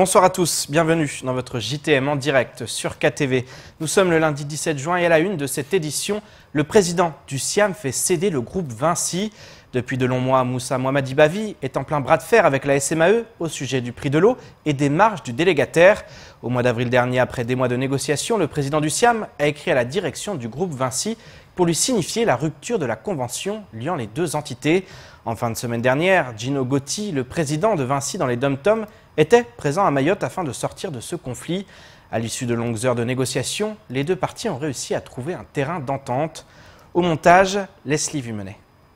Bonsoir à tous, bienvenue dans votre JTM en direct sur KTV. Nous sommes le lundi 17 juin et à la une de cette édition, le président du SIAM fait céder le groupe Vinci. Depuis de longs mois, Moussa Mohammadi Bavi est en plein bras de fer avec la SMAE au sujet du prix de l'eau et des marges du délégataire. Au mois d'avril dernier, après des mois de négociations, le président du SIAM a écrit à la direction du groupe Vinci pour lui signifier la rupture de la convention liant les deux entités. En fin de semaine dernière, Gino Gotti, le président de Vinci dans les Dom-Tom, était présent à Mayotte afin de sortir de ce conflit. À l'issue de longues heures de négociations, les deux parties ont réussi à trouver un terrain d'entente. Au montage, Leslie Vumenet.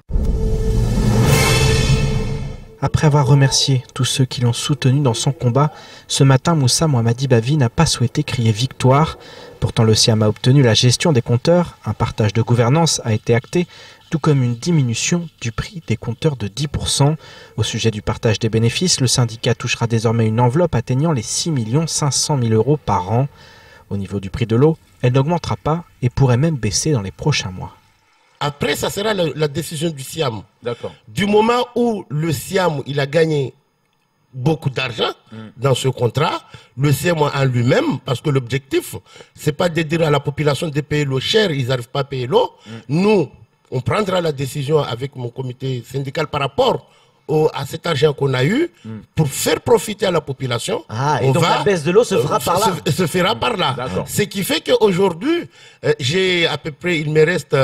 Après avoir remercié tous ceux qui l'ont soutenu dans son combat, ce matin, Moussa Mohammadi Bavi n'a pas souhaité crier victoire. Pourtant, le SIAM a obtenu la gestion des compteurs, un partage de gouvernance a été acté, tout comme une diminution du prix des compteurs de 10%. Au sujet du partage des bénéfices, le syndicat touchera désormais une enveloppe atteignant les 6 500 000 € par an. Au niveau du prix de l'eau, elle n'augmentera pas et pourrait même baisser dans les prochains mois. Après, ça sera la décision du SIAM. D'accord. Du moment où le SIAM il a gagné beaucoup d'argent dans ce contrat, le SIAM en lui-même, parce que l'objectif, c'est pas de dire à la population de payer l'eau chère, ils n'arrivent pas à payer l'eau. Nous, on prendra la décision avec mon comité syndical par rapport à cet argent qu'on a eu pour faire profiter à la population. Ah, et donc la baisse de l'eau se fera par là. Se fera par là. Ce qui fait qu'aujourd'hui, j'ai à peu près, il me reste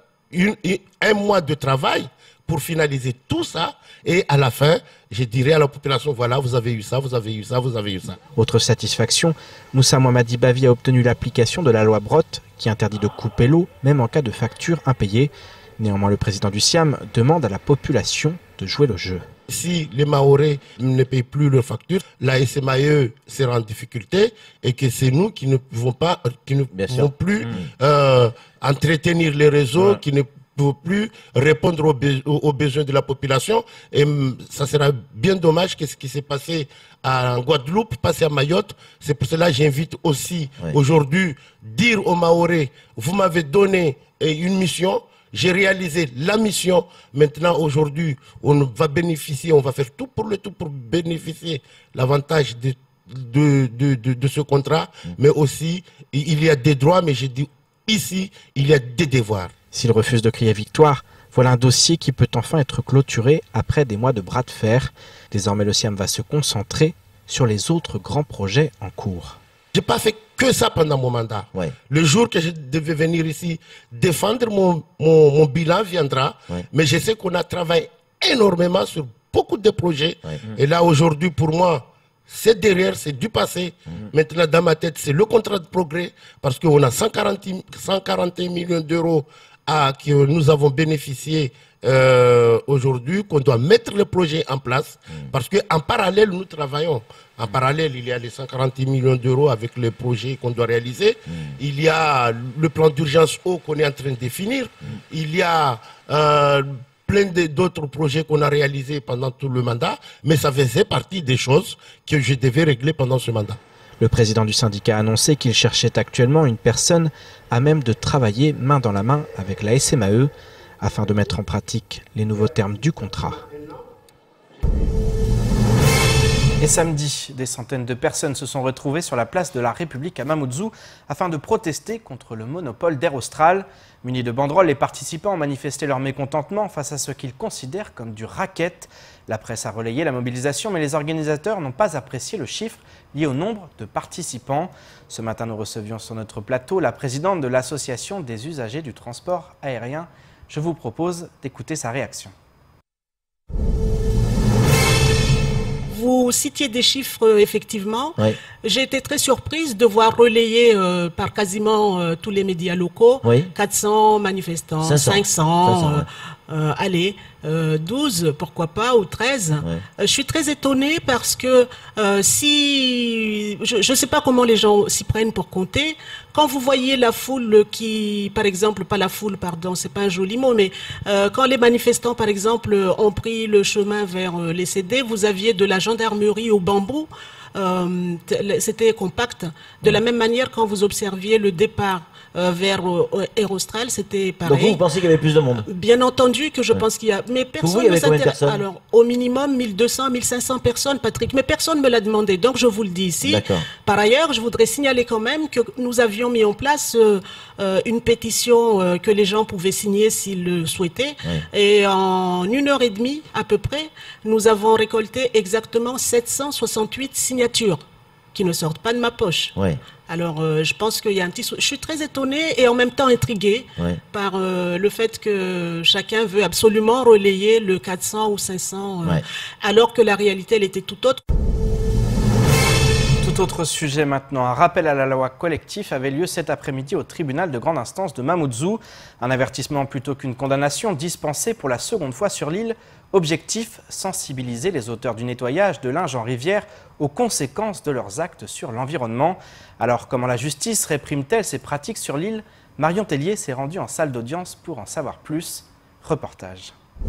un mois de travail pour finaliser tout ça. Et à la fin, je dirai à la population, voilà, vous avez eu ça, vous avez eu ça, vous avez eu ça. Autre satisfaction, Moussa Mohammadi Bavi a obtenu l'application de la loi Brotte qui interdit de couper l'eau, même en cas de facture impayée. Néanmoins, le président du SIAM demande à la population de jouer le jeu. Si les Mahorais ne payent plus leurs factures, la SMAE sera en difficulté et que c'est nous qui ne pouvons pas, qui ne pouvons plus entretenir les réseaux, qui ne pouvons plus répondre aux besoins de la population. Et ça sera bien dommage que ce qui s'est passé en Guadeloupe, passé à Mayotte. C'est pour cela que j'invite aussi aujourd'hui dire aux Mahorais, vous m'avez donné une mission. J'ai réalisé la mission. Maintenant, aujourd'hui, on va bénéficier, on va faire tout pour bénéficier l'avantage de ce contrat. Mais aussi, il y a des droits, mais je dis ici, il y a des devoirs. S'il refuse de crier victoire, voilà un dossier qui peut enfin être clôturé après des mois de bras de fer. Désormais, le SIAM va se concentrer sur les autres grands projets en cours. Je n'ai pas fait que ça pendant mon mandat. Le jour que je devais venir ici défendre mon bilan viendra. Mais je sais qu'on a travaillé énormément sur beaucoup de projets. Et là, aujourd'hui, pour moi, c'est derrière, c'est du passé. Maintenant, dans ma tête, c'est le contrat de progrès. Parce qu'on a 141 millions d'euros que nous avons bénéficié aujourd'hui, qu'on doit mettre le projet en place. Parce qu'en parallèle, nous travaillons. En parallèle, il y a les 140 millions d'euros avec les projets qu'on doit réaliser. Il y a le plan d'urgence eau qu'on est en train de définir. Il y a plein d'autres projets qu'on a réalisés pendant tout le mandat. Mais ça faisait partie des choses que je devais régler pendant ce mandat. Le président du syndicat a annoncé qu'il cherchait actuellement une personne à même de travailler main dans la main avec la SMAE afin de mettre en pratique les nouveaux termes du contrat. Et samedi, des centaines de personnes se sont retrouvées sur la place de la République à Mamoudzou afin de protester contre le monopole d'Air Austral. Munis de banderoles, les participants ont manifesté leur mécontentement face à ce qu'ils considèrent comme du racket. La presse a relayé la mobilisation, mais les organisateurs n'ont pas apprécié le chiffre lié au nombre de participants. Ce matin, nous recevions sur notre plateau la présidente de l'Association des usagers du transport aérien. Je vous propose d'écouter sa réaction. Vous citiez des chiffres, effectivement. J'ai été très surprise de voir relayer par quasiment tous les médias locaux 400 manifestants, 500 allez, 12, pourquoi pas, ou 13. Je suis très étonnée parce que si... Je ne sais pas comment les gens s'y prennent pour compter. Quand vous voyez la foule qui... Par exemple, pas la foule, pardon, c'est pas un joli mot, mais quand les manifestants, par exemple, ont pris le chemin vers les CD, vous aviez de la gendarmerie au bambou. C'était compact. De la même manière, quand vous observiez le départ vers Aérostral, c'était pareil. Donc vous pensez qu'il y avait plus de monde? Bien entendu que je pense qu'il y a... Mais personne ne s'intéresse. Alors, au minimum, 1200, 1500 personnes, Patrick. Mais personne ne me l'a demandé, donc je vous le dis ici. Par ailleurs, je voudrais signaler quand même que nous avions mis en place une pétition que les gens pouvaient signer s'ils le souhaitaient. Et en 1h30 à peu près, nous avons récolté exactement 768 signatures qui ne sortent pas de ma poche. Alors, je pense qu'il y a un petit... Je suis très étonnée et en même temps intriguée par le fait que chacun veut absolument relayer le 400 ou 500, alors que la réalité, elle était tout autre. Tout autre sujet maintenant. Un rappel à la loi collectif avait lieu cet après-midi au tribunal de grande instance de Mamoudzou. Un avertissement plutôt qu'une condamnation dispensée pour la seconde fois sur l'île. Objectif, sensibiliser les auteurs du nettoyage de linge en rivière aux conséquences de leurs actes sur l'environnement. Alors, comment la justice réprime-t-elle ces pratiques sur l'île? Marion Tellier s'est rendue en salle d'audience pour en savoir plus. Reportage.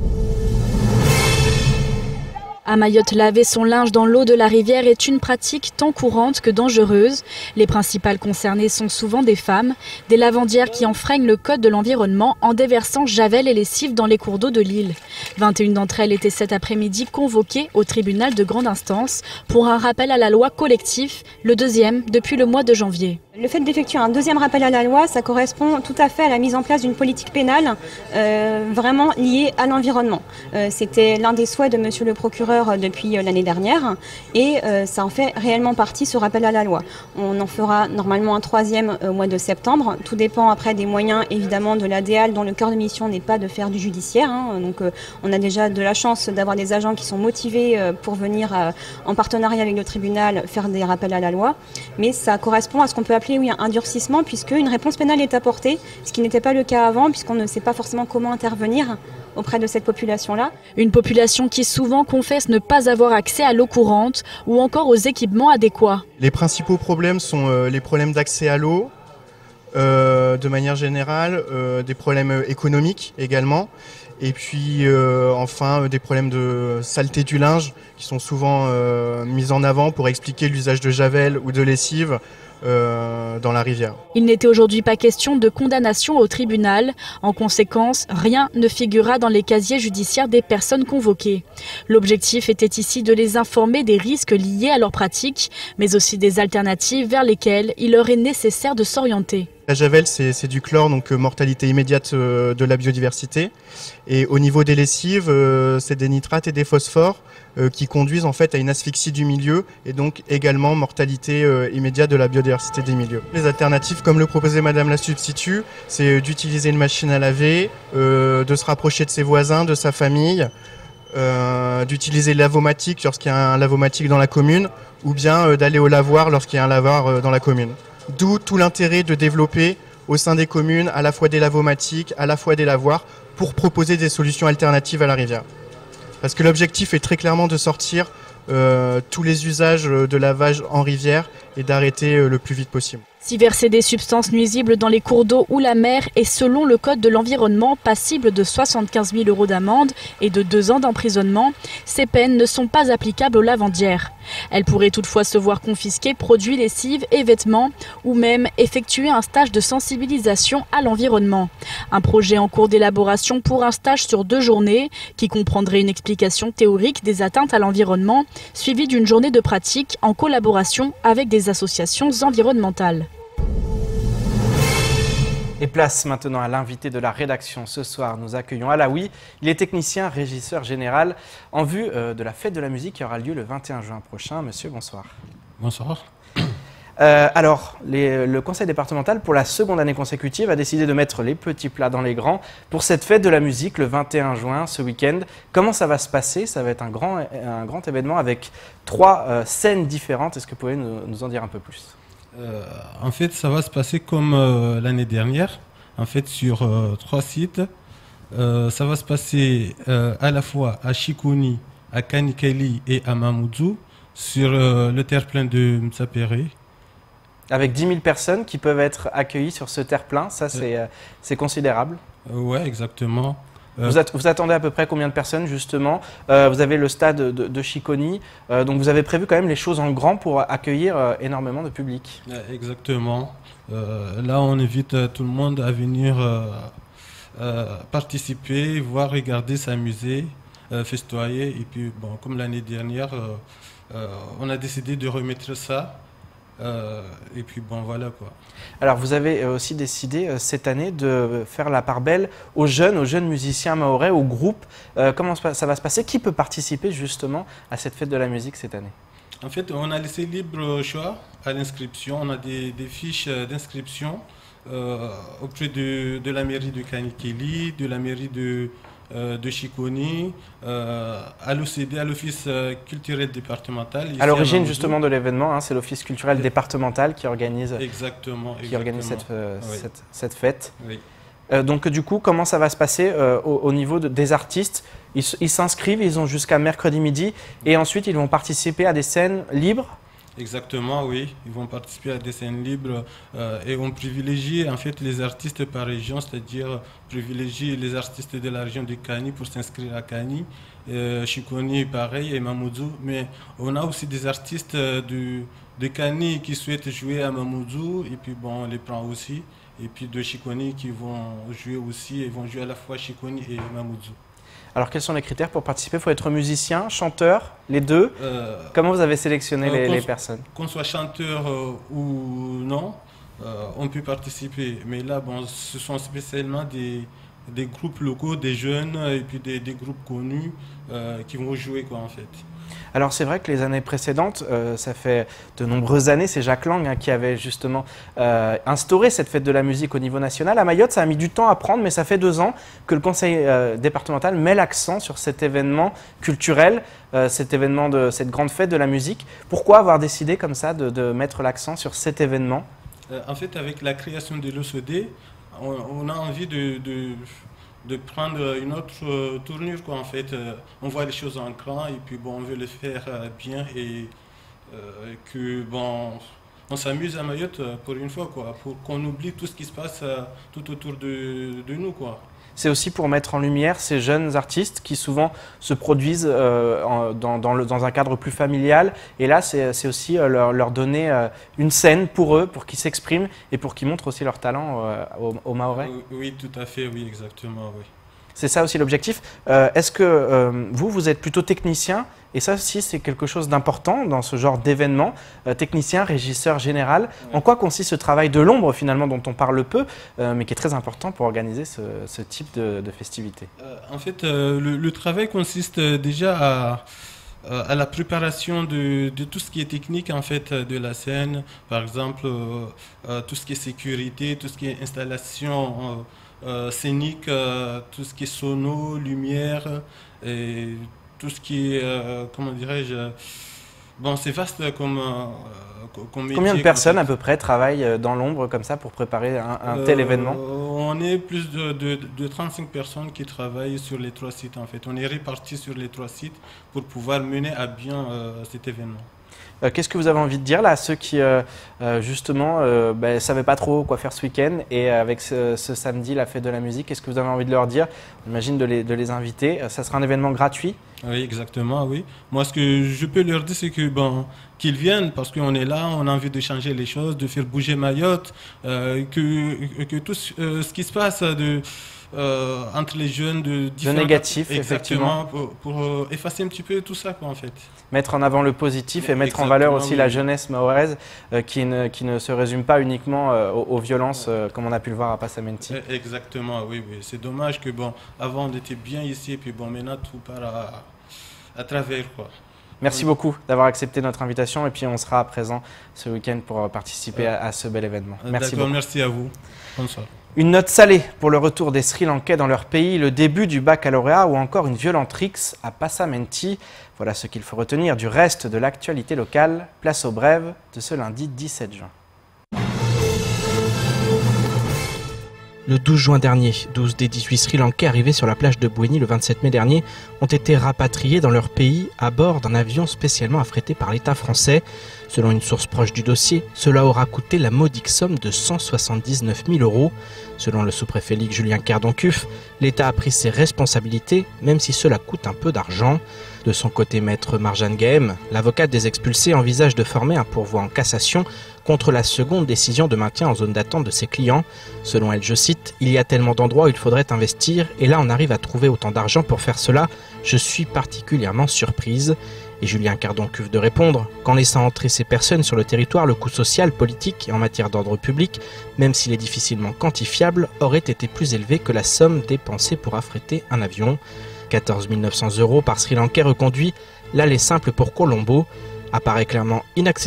À Mayotte, laver son linge dans l'eau de la rivière est une pratique tant courante que dangereuse. Les principales concernées sont souvent des femmes, des lavandières qui enfreignent le code de l'environnement en déversant javel et lessive dans les cours d'eau de l'île. 21 d'entre elles étaient cet après-midi convoquées au tribunal de grande instance pour un rappel à la loi collectif, le deuxième depuis le mois de janvier. Le fait d'effectuer un deuxième rappel à la loi, ça correspond tout à fait à la mise en place d'une politique pénale vraiment liée à l'environnement. C'était l'un des souhaits de monsieur le procureur depuis l'année dernière et ça en fait réellement partie, ce rappel à la loi. On en fera normalement un troisième au mois de septembre. Tout dépend après des moyens évidemment de la DEAL dont le cœur de mission n'est pas de faire du judiciaire. Donc on a déjà de la chance d'avoir des agents qui sont motivés pour venir en partenariat avec le tribunal faire des rappels à la loi. Mais ça correspond à ce qu'on peut appeler un durcissement puisque une réponse pénale est apportée, ce qui n'était pas le cas avant puisqu'on ne sait pas forcément comment intervenir auprès de cette population-là. Une population qui souvent confesse ne pas avoir accès à l'eau courante ou encore aux équipements adéquats. Les principaux problèmes sont les problèmes d'accès à l'eau, de manière générale, des problèmes économiques également, et puis enfin des problèmes de saleté du linge qui sont souvent mis en avant pour expliquer l'usage de javel ou de lessive dans la rivière. Il n'était aujourd'hui pas question de condamnation au tribunal. En conséquence, rien ne figurera dans les casiers judiciaires des personnes convoquées. L'objectif était ici de les informer des risques liés à leur pratique, mais aussi des alternatives vers lesquelles il leur est nécessaire de s'orienter. La javel, c'est du chlore, donc mortalité immédiate de la biodiversité. Et au niveau des lessives, c'est des nitrates et des phosphores qui conduisent en fait à une asphyxie du milieu et donc également mortalité immédiate de la biodiversité des milieux. Les alternatives, comme le proposait Madame la substitut, c'est d'utiliser une machine à laver, de se rapprocher de ses voisins, de sa famille, d'utiliser le lavomatique lorsqu'il y a un lavomatique dans la commune, ou bien d'aller au lavoir lorsqu'il y a un lavoir dans la commune. D'où tout l'intérêt de développer au sein des communes à la fois des lavomatiques, à la fois des lavoirs, pour proposer des solutions alternatives à la rivière. Parce que l'objectif est très clairement de sortir tous les usages de lavage en rivière et d'arrêter le plus vite possible. Si verser des substances nuisibles dans les cours d'eau ou la mer est selon le code de l'environnement passible de 75 000 € d'amende et de 2 ans d'emprisonnement, ces peines ne sont pas applicables aux lavandières. Elles pourraient toutefois se voir confisquer produits, lessives et vêtements ou même effectuer un stage de sensibilisation à l'environnement. Un projet en cours d'élaboration pour un stage sur 2 journées qui comprendrait une explication théorique des atteintes à l'environnement suivie d'une journée de pratique en collaboration avec des associations environnementales. Et place maintenant à l'invité de la rédaction. Ce soir, nous accueillons Alaoui. Il est technicien, régisseur général en vue de la fête de la musique qui aura lieu le 21 juin prochain. Monsieur, bonsoir. Bonsoir. Alors, le conseil départemental, pour la seconde année consécutive, a décidé de mettre les petits plats dans les grands pour cette fête de la musique le 21 juin, ce week-end. Comment ça va se passer? Ça va être un grand événement avec 3 scènes différentes. Est-ce que vous pouvez nous en dire un peu plus? En fait, ça va se passer comme l'année dernière, en fait, sur 3 sites. Ça va se passer à la fois à Chikouni, à Kanikeli et à Mamoudzou, sur le terre-plein de Mtsapéré. Avec 10 000 personnes qui peuvent être accueillies sur ce terre-plein, ça c'est considérable. Ouais, exactement. Vous attendez à peu près combien de personnes justement? Vous avez le stade de Chiconi, donc vous avez prévu quand même les choses en grand pour accueillir énormément de public. Exactement. Là, on invite tout le monde à venir participer, voir, regarder, s'amuser, festoyer. Et puis, bon, comme l'année dernière, on a décidé de remettre ça. Et puis bon, voilà quoi. Alors vous avez aussi décidé cette année de faire la part belle aux jeunes musiciens mahorais, aux groupes. Comment ça va se passer? Qui peut participer justement à cette fête de la musique cette année? En fait, on a laissé libre choix à l'inscription. On a des fiches d'inscription auprès de la mairie de Kanikeli, de la mairie de Chiconi, à l'OCD, à l'Office culturel départemental. À l'origine justement de l'événement, hein, c'est l'Office culturel départemental qui organise, cette fête. Oui. Donc du coup, comment ça va se passer au niveau des artistes? Ils s'inscrivent, ils ont jusqu'à mercredi midi et ensuite ils vont participer à des scènes libres? Exactement, oui. Ils vont participer à des scènes libres et on privilégie en fait les artistes par région, c'est-à-dire privilégier les artistes de la région de Kani pour s'inscrire à Kani, Chiconi pareil et Mamoudzou. Mais on a aussi des artistes de Kani qui souhaitent jouer à Mamoudzou et puis bon, on les prend aussi. Et puis de Chiconi qui vont jouer aussi, ils vont jouer à la fois Chiconi et Mamoudzou. Alors, quels sont les critères pour participer? Il faut être musicien, chanteur, les deux. Comment vous avez sélectionné les personnes? Qu'on soit chanteur ou non, on peut participer. Mais là, bon, ce sont spécialement des groupes locaux, des jeunes et puis des groupes connus qui vont jouer quoi en fait. Alors c'est vrai que les années précédentes, ça fait de nombreuses années, c'est Jacques Lang hein, qui avait justement instauré cette fête de la musique au niveau national. À Mayotte, ça a mis du temps à prendre, mais ça fait 2 ans que le conseil départemental met l'accent sur cet événement culturel, cette grande fête de la musique. Pourquoi avoir décidé comme ça de mettre l'accent sur cet événement? En fait, avec la création de l'OCD, on a envie de prendre une autre tournure quoi en fait. On voit les choses en grand et puis bon on veut le faire bien et que bon on s'amuse à Mayotte pour une fois quoi, pour qu'on oublie tout ce qui se passe tout autour de nous quoi. C'est aussi pour mettre en lumière ces jeunes artistes qui souvent se produisent dans un cadre plus familial. Et là, c'est aussi leur donner une scène pour eux, pour qu'ils s'expriment et pour qu'ils montrent aussi leur talent aux Mahorais. Oui, tout à fait, oui, exactement, oui. C'est ça aussi l'objectif. Est-ce que vous êtes plutôt technicien? Et ça aussi, c'est quelque chose d'important dans ce genre d'événement. Technicien, régisseur général. Ouais. En quoi consiste ce travail de l'ombre, finalement, dont on parle peu, mais qui est très important pour organiser ce type de festivités? En fait, le travail consiste déjà à la préparation de tout ce qui est technique en fait de la scène. Par exemple, tout ce qui est sécurité, tout ce qui est installation scénique, tout ce qui est sono, lumière et tout ce qui est, comment dirais-je, bon c'est vaste comme métier. Combien de personnes à peu près travaillent dans l'ombre comme ça pour préparer un tel événement? On est plus de 35 personnes qui travaillent sur les 3 sites en fait. On est répartis sur les 3 sites pour pouvoir mener à bien cet événement. Qu'est-ce que vous avez envie de dire là à ceux qui justement ne savaient pas trop quoi faire ce week-end et avec ce samedi la fête de la musique, qu'est-ce que vous avez envie de leur dire? J'imagine de les inviter. Ça sera un événement gratuit? Oui, exactement, oui. Moi, ce que je peux leur dire, c'est que qu'ils viennent parce qu'on est là, on a envie de changer les choses, de faire bouger Mayotte, que tout ce qui se passe entre les jeunes de négatif, effectivement, pour effacer un petit peu tout ça quoi en fait. Mettre en avant le positif et mettre en valeur aussi la jeunesse mahoraise qui ne se résume pas uniquement aux violences comme on a pu le voir à Passamenti. Exactement, oui. C'est dommage que avant on était bien ici et puis maintenant tout part à travers quoi. Merci beaucoup d'avoir accepté notre invitation et puis on sera présent ce week-end pour participer à ce bel événement. Merci beaucoup. Merci à vous. Bonsoir. Une note salée pour le retour des Sri Lankais dans leur pays, le début du baccalauréat ou encore une violente rixe à Passamenti. Voilà ce qu'il faut retenir du reste de l'actualité locale. Place aux brèves de ce lundi 17 juin. Le 12 juin dernier, 12 des 18 Sri Lankais arrivés sur la plage de Bouéni le 27 mai dernier ont été rapatriés dans leur pays à bord d'un avion spécialement affrété par l'État français. Selon une source proche du dossier, cela aura coûté la modique somme de 179 000 €. Selon le sous-préfet Ligue Julien Kerdoncuf, l'État a pris ses responsabilités, même si cela coûte un peu d'argent. De son côté, maître Marjane Gahem, l'avocate des expulsés, envisage de former un pourvoi en cassation contre la seconde décision de maintien en zone d'attente de ses clients. Selon elle, je cite, « Il y a tellement d'endroits où il faudrait investir, et là on arrive à trouver autant d'argent pour faire cela. Je suis particulièrement surprise ». Et Julien Kerdoncuf de répondre, « Qu'en laissant entrer ces personnes sur le territoire, le coût social, politique et en matière d'ordre public, même s'il est difficilement quantifiable, aurait été plus élevé que la somme dépensée pour affréter un avion. 14 900 € par Sri Lankais reconduit, l'aller simple pour Colombo apparaît clairement inaccessible. »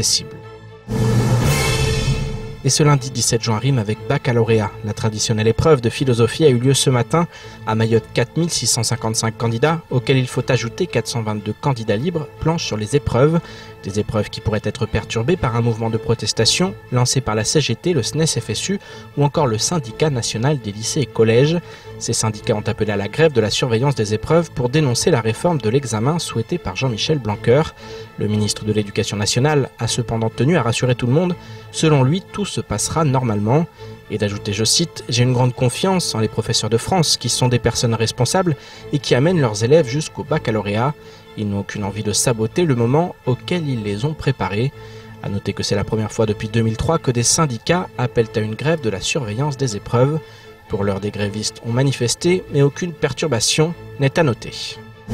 Et ce lundi 17 juin rime avec baccalauréat. La traditionnelle épreuve de philosophie a eu lieu ce matin. À Mayotte, 4 655 candidats, auxquels il faut ajouter 422 candidats libres, planchent sur les épreuves. Des épreuves qui pourraient être perturbées par un mouvement de protestation lancé par la CGT, le SNES-FSU ou encore le syndicat national des lycées et collèges. Ces syndicats ont appelé à la grève de la surveillance des épreuves pour dénoncer la réforme de l'examen souhaitée par Jean-Michel Blanquer. Le ministre de l'Éducation nationale a cependant tenu à rassurer tout le monde. Selon lui, tout se passera normalement. Et d'ajouter, je cite, « J'ai une grande confiance en les professeurs de France qui sont des personnes responsables et qui amènent leurs élèves jusqu'au baccalauréat. Ils n'ont aucune envie de saboter le moment auquel ils les ont préparés. » A noter que c'est la première fois depuis 2003 que des syndicats appellent à une grève de la surveillance des épreuves. Pour l'heure, des grévistes ont manifesté, mais aucune perturbation n'est à noter.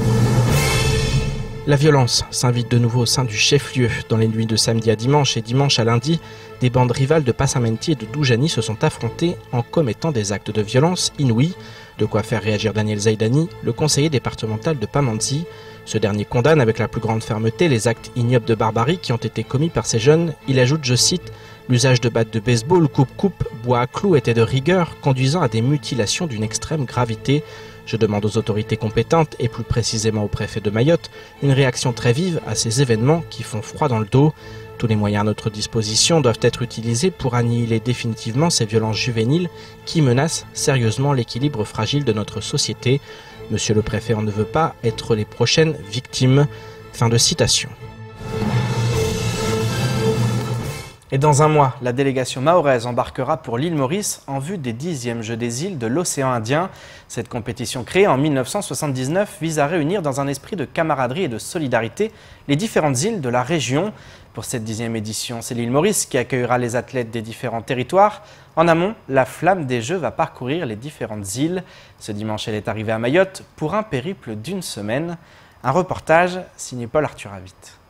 La violence s'invite de nouveau au sein du chef-lieu. Dans les nuits de samedi à dimanche et dimanche à lundi, des bandes rivales de Passamenti et de Doujani se sont affrontées en commettant des actes de violence inouïs. De quoi faire réagir Daniel Zaidani, le conseiller départemental de Pamandzi. Ce dernier condamne avec la plus grande fermeté les actes ignobles de barbarie qui ont été commis par ces jeunes. Il ajoute, je cite, « L'usage de battes de baseball, coupe-coupe, bois à clous était de rigueur, conduisant à des mutilations d'une extrême gravité. Je demande aux autorités compétentes, et plus précisément au préfet de Mayotte, une réaction très vive à ces événements qui font froid dans le dos. Tous les moyens à notre disposition doivent être utilisés pour annihiler définitivement ces violences juvéniles qui menacent sérieusement l'équilibre fragile de notre société. Monsieur le préfet en ne veut pas être les prochaines victimes. » Fin de citation. Et dans un mois, la délégation mahoraise embarquera pour l'île Maurice en vue des 10e Jeux des îles de l'océan Indien. Cette compétition créée en 1979 vise à réunir dans un esprit de camaraderie et de solidarité les différentes îles de la région. Pour cette 10e édition, c'est l'île Maurice qui accueillera les athlètes des différents territoires. En amont, la flamme des Jeux va parcourir les différentes îles. Ce dimanche, elle est arrivée à Mayotte pour un périple d'une semaine. Un reportage signé Paul Arthur Avit.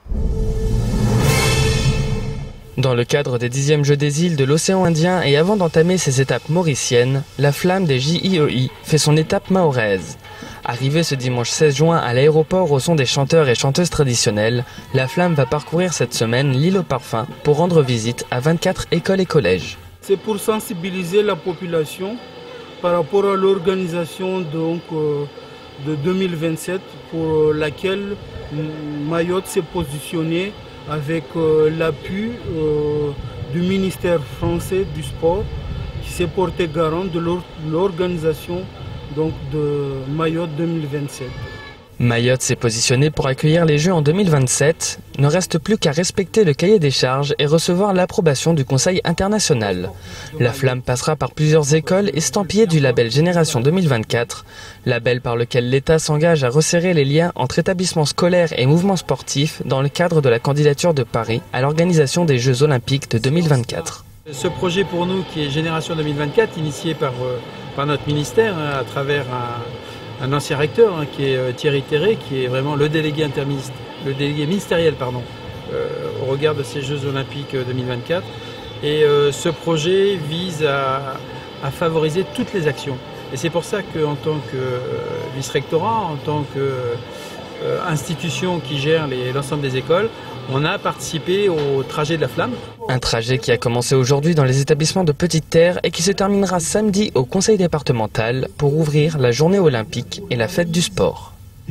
Dans le cadre des 10e Jeux des îles de l'océan Indien et avant d'entamer ses étapes mauriciennes, la flamme des JIEI fait son étape mahoraise. Arrivée ce dimanche 16 juin à l'aéroport au son des chanteurs et chanteuses traditionnelles, la flamme va parcourir cette semaine l'île au parfum pour rendre visite à 24 écoles et collèges. C'est pour sensibiliser la population par rapport à l'organisation de 2027 pour laquelle Mayotte s'est positionnée avec l'appui du ministère français du sport qui s'est porté garant de l'organisation de Mayotte 2027. Mayotte s'est positionnée pour accueillir les Jeux en 2027. Ne reste plus qu'à respecter le cahier des charges et recevoir l'approbation du Conseil international. La flamme passera par plusieurs écoles estampillées du label Génération 2024, label par lequel l'État s'engage à resserrer les liens entre établissements scolaires et mouvements sportifs dans le cadre de la candidature de Paris à l'organisation des Jeux olympiques de 2024. Ce projet pour nous qui est Génération 2024, initié par notre ministère à travers un ancien recteur qui est Thierry Terré, qui est vraiment le délégué ministériel au regard de ces Jeux Olympiques 2024. Et ce projet vise à favoriser toutes les actions. Et c'est pour ça qu'en tant que vice-rectorat, en tant qu'institution qui gère l'ensemble des écoles, on a participé au trajet de la flamme. Un trajet qui a commencé aujourd'hui dans les établissements de Petite Terre et qui se terminera samedi au conseil départemental pour ouvrir la journée olympique et la fête du sport.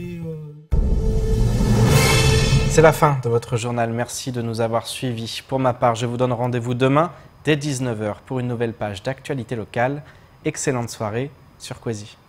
C'est la fin de votre journal. Merci de nous avoir suivis. Pour ma part, je vous donne rendez-vous demain dès 19 h pour une nouvelle page d'actualité locale. excellente soirée sur Quasi.